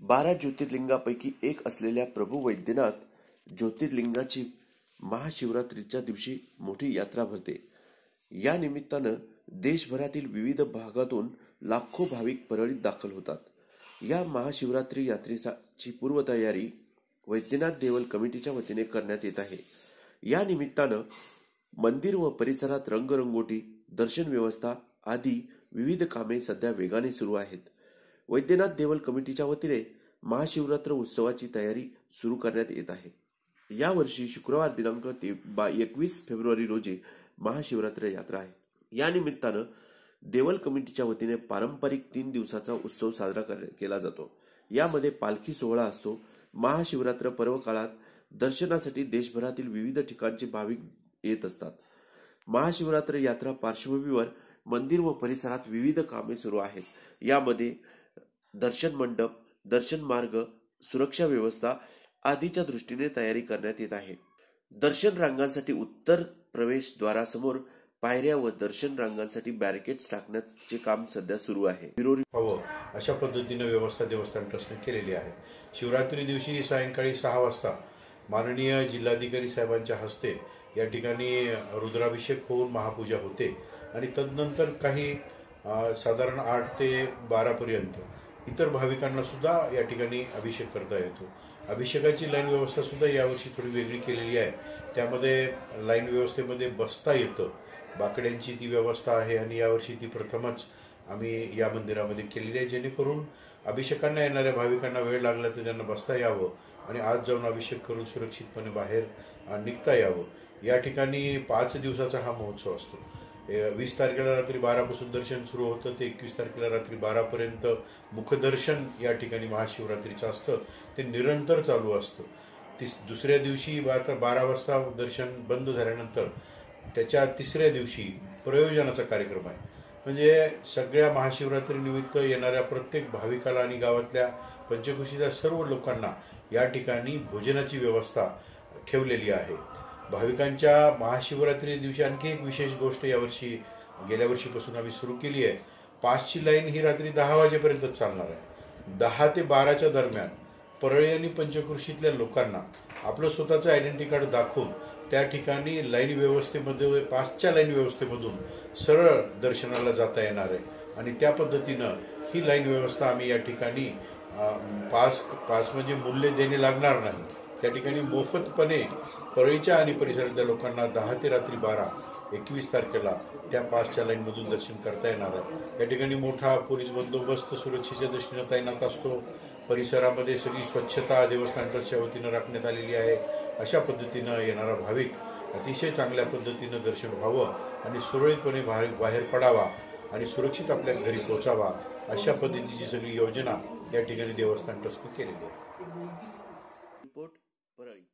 12 ज्योतिर्लिंगापैकी एक असलेल्या प्रभू वैद्यनाथ ज्योतिर्लिंगाची महाशिवरात्रीच्या दिवशी मोठी यात्रा भरते। या निमित्तानं देशभरातील विविध भागातून लाखो भाविक परळीत दाखल होतात। या महाशिवरात्री यात्रेची पूर्वतयारी वैद्यनाथ देवल कमिटीच्या वतीने करण्यात येत आहे। या निमित्तानं मंदिर व परिसरात रंगरंगोटी, दर्शन व्यवस्था आदी विविध कामे सध्या वेगाने सुरू आहेत। वैद्यनाथ देवल कमिटीच्या वतीने महाशिवरात्र उत्सवाची तयारी सुरू करण्यात येत आहे। या वर्षी शुक्रवार दिनांक 21 फेब्रुवारी रोजी महाशिवरात्र यात्रा आहे। या निमित्तानं देवल कमिटीच्या वतीने पारंपरिक 3 दिवसाचा उत्सव साजरा केला जातो। यामध्ये पालखी सोहळा असतो। महाशिवरात्र पर्व काळात दर्शनासाठी देशभरातील विविध ठिकाणचे भाविक येत असतात। महाशिवरात्र यात्रा पार्श्वभूमीवर मंदिर व परिसरात विविध कामे सुरू आहेत। यामध्ये दर्शन मंडप, दर्शन मार्ग, सुरक्षा व्यवस्था आदीच्या दृष्टीने तयारी करण्यात येत आहे। दर्शन रांगांसाठी उत्तर प्रवेशद्वारासमोर पायऱ्या व दर्शन रांगांसाठी बॅरिकेड्स टाकण्याचे काम सध्या सुरू आहे। अशा पद्धतीने व्यवस्था देवस्थान ट्रस्टने केलेली आहे। शिवरात्री दिवशी सायंकाळी 6 वाजता माननीय जिल्हाधिकारी साहेबांच्या हस्ते या ठिकाणी रुद्राभिषेक होऊन महापूजा होते आणि तदनंतर काही साधारण 8 ते 12 पर्यंत इतर भाविकांना सुद्धा या ठिकाणी अभिषेक करता येतो। अभिषेकाची लाईन व्यवस्था सुद्धा यावर्षी थोडी वेगळी केलेली आहे। त्यामध्ये लाईन व्यवस्थेमध्ये बसता येतं, बाकड्यांची ती व्यवस्था आहे आणि यावर्षी ती प्रथमच आम्ही या मंदिरामध्ये केलेली आहे, जेणेकरून अभिषेकांना येणाऱ्या भाविकांना वेळ लागला तर त्यांना बसता यावं आणि आज जाऊन अभिषेक करून सुरक्षितपणे बाहेर निघता यावं। या ठिकाणी 5 दिवसाचा हा महोत्सव असतो। 20 तारखेला रात्री 12 पासून दर्शन सुरू होतं ते 21 तारखेला रात्री 12 पर्यंत मुखदर्शन या ठिकाणी महाशिवरात्रीचं असतं, ते निरंतर चालू असतं। दुसऱ्या दिवशी 12 वाजता दर्शन बंद झाल्यानंतर त्याच्या तिसऱ्या दिवशी प्रयोजनाचा कार्यक्रम आहे। म्हणजे सगळ्या महाशिवरात्री निमित्त येणाऱ्या प्रत्येक भाविकाला आणि गावातल्या पंचक्रोशीच्या सर्व लोकांना या ठिकाणी भोजनाची व्यवस्था ठेवलेली आहे। भाविकांच्या महाशिवरात्री दिवशी आणखी एक विशेष गोष्ट यावर्षी गेल्या वर्षीपासून आम्ही सुरू केली आहे। पासची लाईन ही रात्री 10 वाजेपर्यंत चालणार आहे। 10 ते 12च्या दरम्यान परळी आणि पंचक्रोशीतल्या लोकांना आपलं स्वतःचं आयडेंटिटी कार्ड दाखवून त्या ठिकाणी लाईन व्यवस्थेमध्ये पासच्या लाईन व्यवस्थेमधून सरळ दर्शनाला जाता येणार आहे आणि त्या पद्धतीनं ही लाईन व्यवस्था आम्ही या ठिकाणी पास म्हणजे मूल्य देणे लागणार नाही। त्या ठिकाणी मोफतपणे परळीच्या आणि परिसरातल्या लोकांना 10 ते रात्री 12 21 तारखेला त्या पासच्या लाईनमधून दर्शन करता येणार आहे। या ठिकाणी मोठा पोलीस बंदोबस्त सुरक्षेच्या दृष्टीने तैनात असतो। परिसरामध्ये सगळी स्वच्छता देवस्थान ट्रस्टच्या वतीनं राखण्यात आलेली आहे। अशा पद्धतीनं येणारा भाविक अतिशय चांगल्या पद्धतीनं दर्शन व्हावं आणि सुरळीतपणे बाहेर पडावा आणि सुरक्षित आपल्या घरी पोहोचावा, अशा पद्धतीची सगळी योजना या ठिकाणी देवस्थान ट्रस्टने केलेली आहे। रिपोर्ट परळी।